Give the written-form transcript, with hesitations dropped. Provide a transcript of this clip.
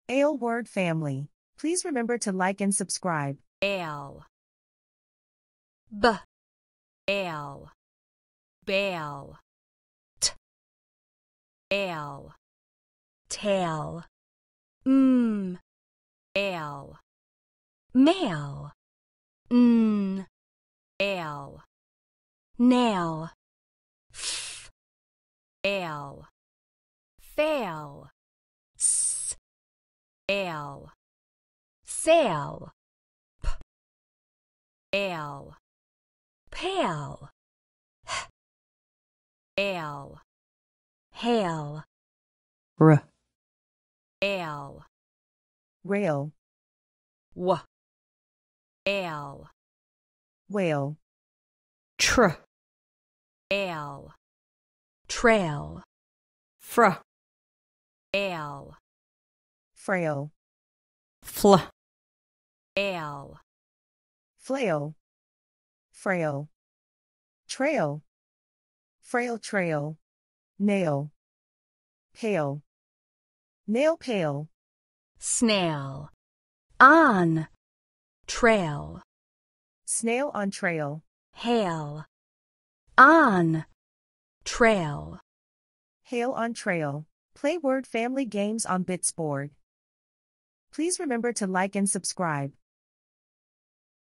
Ale word family. Please remember to like and subscribe. ale, b, ale, bail, t, ale, tail, ale, male, ale, nail, f, ale, fail, s, ale, sail, p, ale, pale, h, ale, hail, r, ale, Rail, w, ale, whale, tr, ale, trail, fr, ale, frail, fl, ale, flail, frail, trail, frail trail, nail, pale, nail pale, snail, on, trail, snail on trail, hail, on, trail. hail on trail. Play word family games on Bits board. Please remember to like and subscribe.